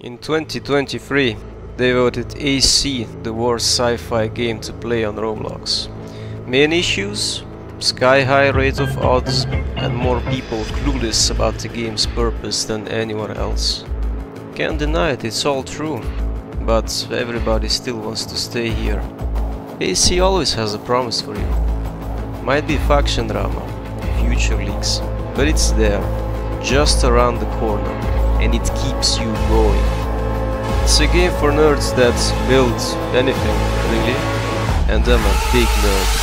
In 2023, they voted AC the worst sci-fi game to play on Roblox. Main issues? Sky-high rate of odds and more people clueless about the game's purpose than anyone else. Can't deny it, it's all true, but everybody still wants to stay here. AC always has a promise for you. Might be faction drama, future leaks, but it's there, just around the corner, and it keeps you going. It's a game for nerds that build anything, really, and I'm a big nerd.